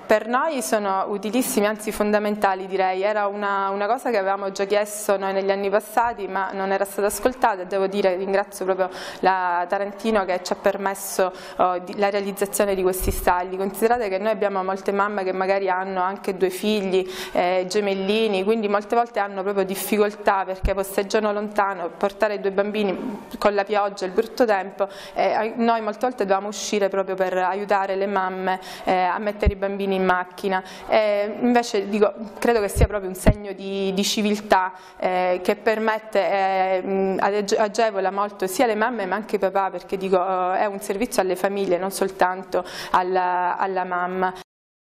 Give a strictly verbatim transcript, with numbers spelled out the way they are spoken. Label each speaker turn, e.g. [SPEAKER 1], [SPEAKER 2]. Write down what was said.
[SPEAKER 1] per noi sono utilissimi, anzi fondamentali direi. Era una, una cosa che avevamo già chiesto noi negli anni passati ma non era stata ascoltata, e devo dire, ringrazio proprio la Tarantino che ci ha permesso oh, di, la realizzazione di questi stalli. Considerate che noi abbiamo molte mamme che magari hanno anche due figli eh, gemellini, quindi molte volte hanno proprio difficoltà perché posteggiano lontano, portare due bambini con la pioggia, il brutto tempo, eh, noi molte volte dovevamo uscire proprio per aiutare le mamme eh, a mettere i bambini in macchina. Eh, invece dico, credo che sia proprio un segno di, di civiltà eh, che permette, eh, agevola molto sia le mamme ma anche i papà, perché dico, è un servizio alle famiglie, non soltanto alla, alla mamma.